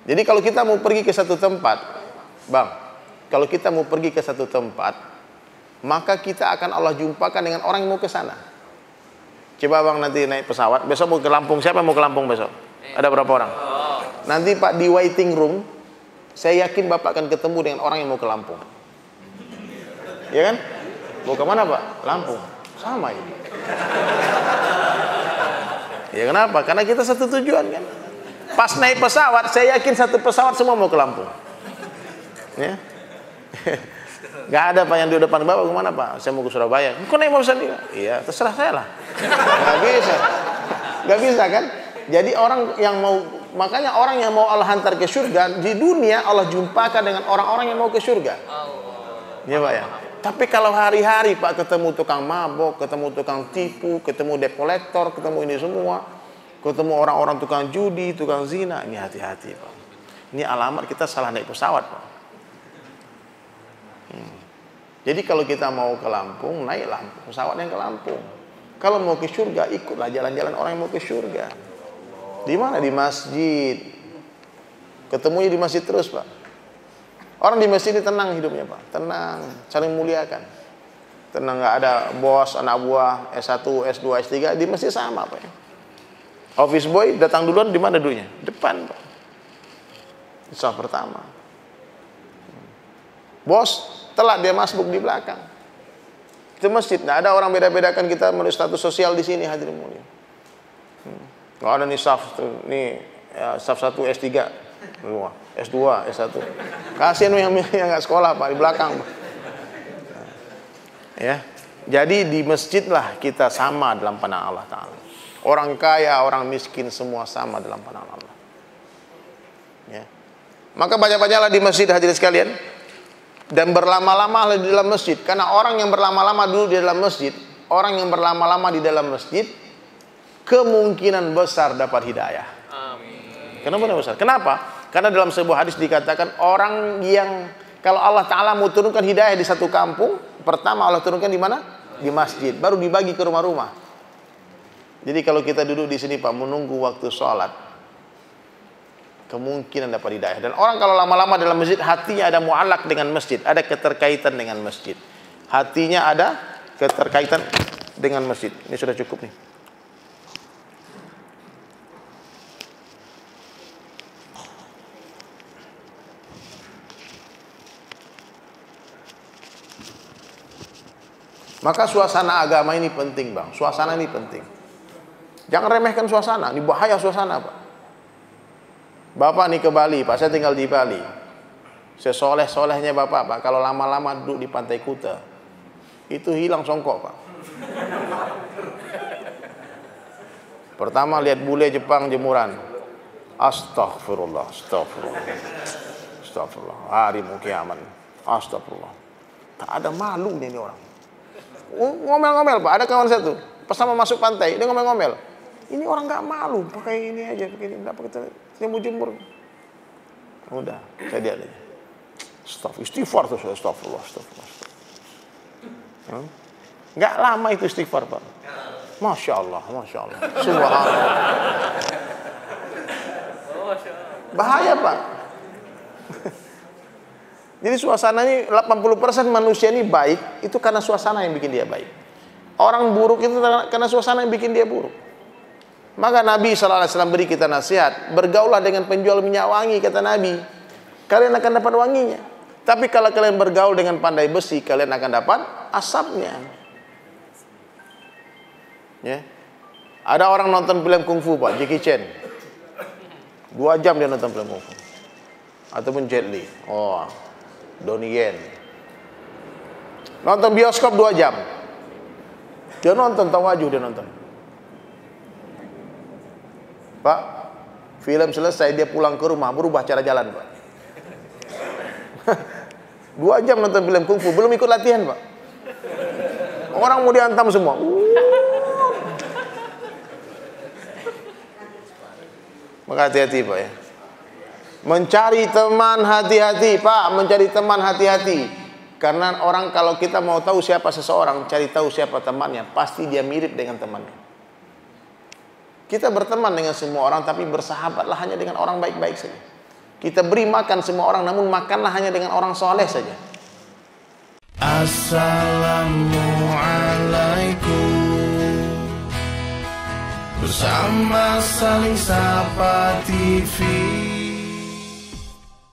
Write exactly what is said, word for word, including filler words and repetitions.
Jadi kalau kita mau pergi ke satu tempat, Bang, kalau kita mau pergi ke satu tempat, maka kita akan Allah jumpakan dengan orang yang mau ke sana. Coba Bang nanti naik pesawat, besok mau ke Lampung, siapa yang mau ke Lampung besok? Ada berapa orang? Nanti Pak di waiting room, saya yakin Bapak akan ketemu dengan orang yang mau ke Lampung. Ya kan? Mau ke mana Pak? Lampung. Sama ini. Ya kenapa? Karena kita satu tujuan kan. Pas naik pesawat, saya yakin satu pesawat semua mau ke Lampung. Ya. Gak ada Pak yang di depan Bapak kemana Pak? Saya mau ke Surabaya. Kok naik mobil sendiri? Iya, terserah saya lah. Gak bisa. Gak bisa kan? Jadi orang yang mau, makanya orang yang mau Allah hantar ke surga, di dunia Allah jumpakan dengan orang-orang yang mau ke surga. Ya Pak ya. Tapi kalau hari-hari Pak ketemu tukang mabok, ketemu tukang tipu, ketemu debt collector, ketemu ini semua, ketemu orang-orang tukang judi, tukang zina, ini hati-hati Pak. Ini alamat kita salah naik pesawat Pak. Hmm. Jadi kalau kita mau ke Lampung, naik Lampung, pesawat yang ke Lampung. Kalau mau ke surga, ikutlah jalan-jalan orang yang mau ke surga. Di mana? Di masjid. Ketemunya di masjid terus Pak. Orang di masjid ini tenang hidupnya Pak, tenang, saling muliakan. Tenang, nggak ada bos, anak buah, S satu, S dua, S tiga, di masjid sama Pak ya. Office boy datang duluan, di mana dulunya? Depan Pak. Saf pertama. Bos telat, dia masuk di belakang. Itu masjid, nggak ada orang beda-bedakan kita menurut status sosial di sini hadirin mulia. Hmm. Nggak ada nih saf, nih ya, saf satu S tiga. S dua, S satu. Kasihan yang yang nggak sekolah Pak, di belakang Pak. Ya. Jadi di masjid lah kita sama dalam pandangan Allah Ta'ala. Orang kaya, orang miskin semua sama dalam pandangan Allah. Ya. Maka banyak-banyaklah di masjid hadirin sekalian. Dan berlama-lama di dalam masjid. Karena orang yang berlama-lama dulu di dalam masjid, orang yang berlama-lama di dalam masjid, kemungkinan besar dapat hidayah. Amin. Kenapa besar? Kenapa? Karena dalam sebuah hadis dikatakan orang yang kalau Allah Ta'ala mau turunkan hidayah di satu kampung, pertama Allah turunkan di mana? Di masjid. Baru dibagi ke rumah-rumah. Jadi kalau kita duduk di sini Pak, menunggu waktu sholat, kemungkinan dapat hidayah. Dan orang kalau lama-lama dalam masjid, hatinya ada mu'alak dengan masjid, ada keterkaitan dengan masjid. Hatinya ada keterkaitan dengan masjid. Ini sudah cukup nih. Maka suasana agama ini penting Bang. Suasana ini penting. Jangan remehkan suasana. Ini bahaya suasana Pak. Bapak nih ke Bali Pak. Saya tinggal di Bali. Sesoleh-solehnya Bapak Pak. Kalau lama-lama duduk di Pantai Kuta, itu hilang songkok Pak. Pertama lihat bule Jepang jemuran. Astaghfirullah. Astaghfirullah. Astaghfirullah. Hari mau kiamat. Astaghfirullah. Tak ada malu nih orang. Ngomel-ngomel Pak, ada kawan satu pas sama masuk pantai, dia ngomel-ngomel. Ini orang nggak malu, pakai ini aja, pakai ini, pakai dia mau jemur. Udah, saya lihat aja. Astagfirullah, istighfar tuh, astagfirullah, astagfirullah. Hmm? Nggak lama itu istighfar Pak. Masya Allah, Masya Allah. Subhanallah. Bahaya Pak. Jadi suasananya delapan puluh persen manusia ini baik, itu karena suasana yang bikin dia baik. Orang buruk itu karena suasana yang bikin dia buruk. Maka Nabi shallallahu alaihi wasallam beri kita nasihat, bergaulah dengan penjual minyak wangi, kata Nabi. Kalian akan dapat wanginya. Tapi kalau kalian bergaul dengan pandai besi, kalian akan dapat asapnya. Ya. Ada orang nonton film kungfu Pak, Jackie Chan. Dua jam dia nonton film kungfu. Ataupun Jet Li. Oh, Donnie Yen. Nonton bioskop dua jam. Dia nonton, tawaju dia nonton. Pak, film selesai dia pulang ke rumah, berubah cara jalan Pak. Dua jam nonton film kungfu, belum ikut latihan Pak. Orang mau dihantam semua. Maka hati-hati Pak ya. Mencari teman hati-hati Pak, mencari teman hati-hati. Karena orang kalau kita mau tahu siapa seseorang, cari tahu siapa temannya, pasti dia mirip dengan temannya. Kita berteman dengan semua orang, tapi bersahabatlah hanya dengan orang baik-baik saja. Kita beri makan semua orang, namun makanlah hanya dengan orang soleh saja. Assalamualaikum. Bersama Saling Sapa T V.